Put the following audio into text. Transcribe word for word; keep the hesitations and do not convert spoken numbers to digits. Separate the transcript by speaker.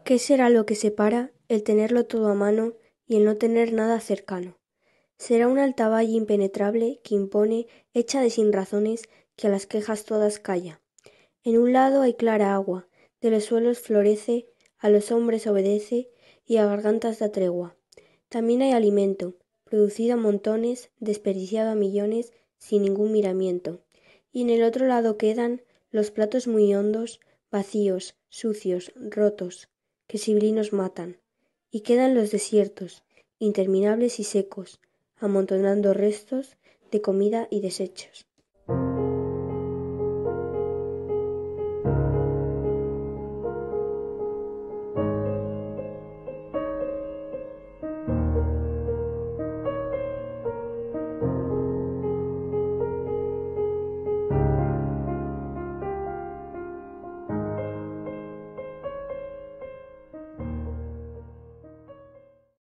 Speaker 1: ¿Qué será lo que separa el tenerlo todo a mano y el no tener nada cercano? Será una alta valla impenetrable que impone, hecha de sinrazones, que a las quejas todas calla. En un lado hay clara agua, de los suelos florece, a los hombres obedece y a gargantas da tregua. También hay alimento, producido a montones, desperdiciado a millones, sin ningún miramiento. Y en el otro lado quedan los platos muy hondos, vacíos, sucios, rotos, que sibrinos matan. Y quedan los desiertos, interminables y secos, amontonando restos de comida y desechos.